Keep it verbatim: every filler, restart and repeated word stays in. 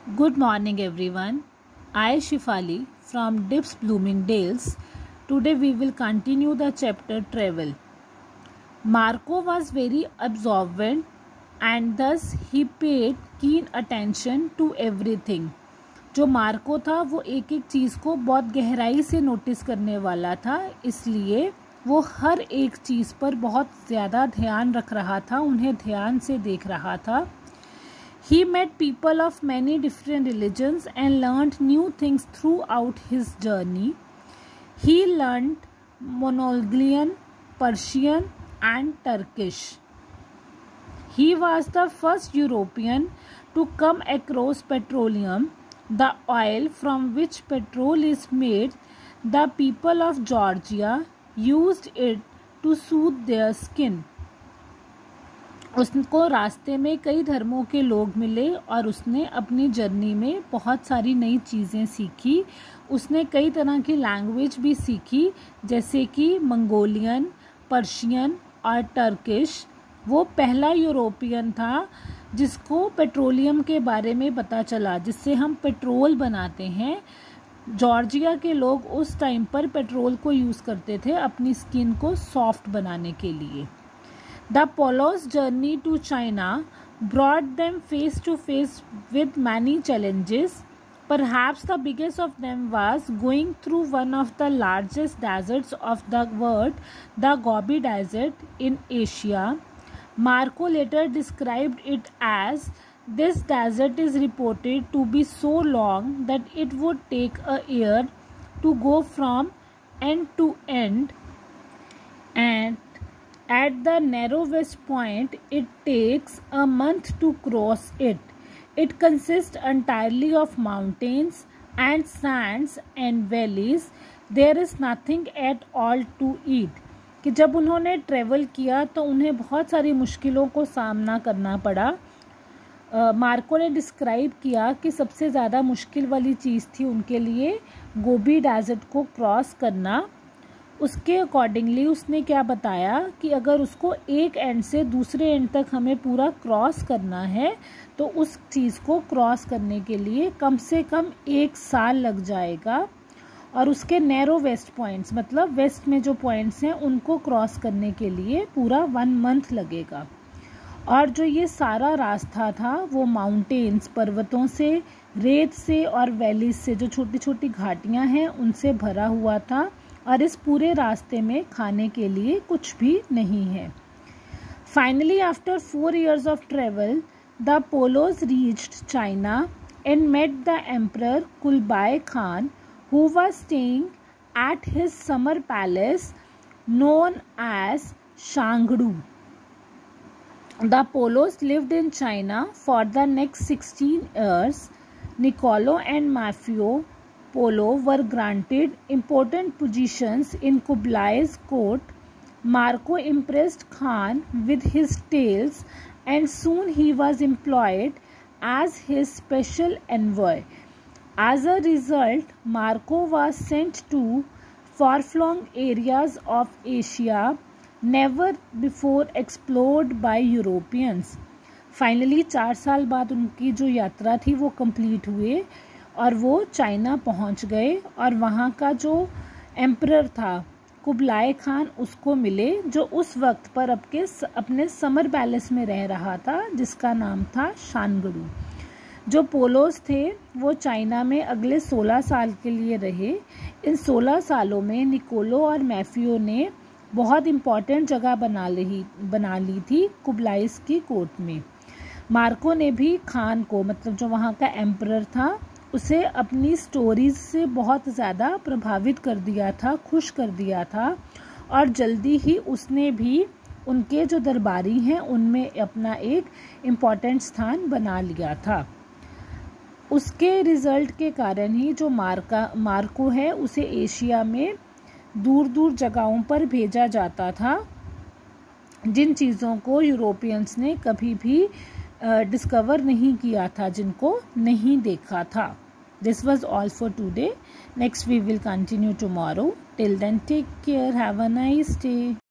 Good morning everyone. I Shifali from Dips Bloomingdale's. Today we will continue the chapter Travel. Marco was very observant and thus he paid keen attention to everything. जो Marco था वो एक एक चीज़ को बहुत गहराई से notice करने वाला था, इसलिए वो हर एक चीज़ पर बहुत ज़्यादा ध्यान रख रहा था, उन्हें ध्यान से देख रहा था. He met people of many different religions and learned new things throughout his journey. He learned Mongolian, Persian and Turkish. He was the first European to come across petroleum, the oil from which petrol is made. The people of Georgia used it to soothe their skin. उसको रास्ते में कई धर्मों के लोग मिले और उसने अपनी जर्नी में बहुत सारी नई चीज़ें सीखी. उसने कई तरह की लैंग्वेज भी सीखी, जैसे कि मंगोलियन, पर्शियन और टर्किश. वो पहला यूरोपियन था जिसको पेट्रोलियम के बारे में पता चला, जिससे हम पेट्रोल बनाते हैं. जॉर्जिया के लोग उस टाइम पर पेट्रोल को यूज़ करते थे अपनी स्किन को सॉफ्ट बनाने के लिए. The Polos' journey to China brought them face to face with many challenges. Perhaps the biggest of them was going through one of the largest deserts of the world, the Gobi Desert in Asia. Marco later described it as, this desert is reported to be so long that it would take a year to go from end to end, and at the narrowest point, it takes a month to cross it. It consists entirely of mountains and sands and valleys. There is nothing at all to eat. कि जब उन्होंने travel किया तो उन्हें बहुत सारी मुश्किलों को सामना करना पड़ा. मार्को ने डिस्क्राइब किया कि सबसे ज़्यादा मुश्किल वाली चीज़ थी उनके लिए गोबी डेजर्ट को क्रॉस करना. उसके अकॉर्डिंगली उसने क्या बताया कि अगर उसको एक एंड से दूसरे एंड तक हमें पूरा क्रॉस करना है तो उस चीज़ को क्रॉस करने के लिए कम से कम एक साल लग जाएगा. और उसके नैरो वेस्ट पॉइंट्स, मतलब वेस्ट में जो पॉइंट्स हैं, उनको क्रॉस करने के लिए पूरा वन मंथ लगेगा. और जो ये सारा रास्ता था वो माउंटेन्स, पर्वतों से, रेत से और वैलीज से, जो छोटी छोटी घाटियाँ हैं, उनसे भरा हुआ था. और इस पूरे रास्ते में खाने के लिए कुछ भी नहीं है. Finally after four years of travel the Polos reached China and met the emperor कुलबाई Khan, who was staying at his summer palace known as Shangdu. The Polos lived in China for the next sixteen years. Niccolo and Maffeo Polo were granted important positions in Kublai's court. Marco impressed Khan with his tales and soon he was employed as his special envoy. As a result, Marco was sent to far-flung areas of Asia never before explored by Europeans. Finally, चार साल बाद उनकी जो यात्रा थी वो complete हुए और वो चाइना पहुंच गए और वहाँ का जो एम्परर था कुबलाई खान उसको मिले, जो उस वक्त पर अपके अपने समर पैलेस में रह रहा था, जिसका नाम था शानगडू. जो पोलोस थे वो चाइना में अगले सोलह साल के लिए रहे. इन सोलह सालों में निकोलो और मैफियो ने बहुत इम्पॉर्टेंट जगह बना ली बना ली थी कुबलाइस की कोर्ट में. मार्को ने भी खान को, मतलब जो वहाँ का एम्परर था, उसे अपनी स्टोरीज से बहुत ज़्यादा प्रभावित कर दिया था, खुश कर दिया था. और जल्दी ही उसने भी उनके जो दरबारी हैं उनमें अपना एक इम्पॉर्टेंट स्थान बना लिया था. उसके रिज़ल्ट के कारण ही जो मार्का मार्को है उसे एशिया में दूर दूर जगहों पर भेजा जाता था, जिन चीज़ों को यूरोपियंस ने कभी भी डिस्कवर uh, नहीं किया था, जिनको नहीं देखा था. This was all for today. Next we will continue tomorrow. Till then, take care. Have a nice day.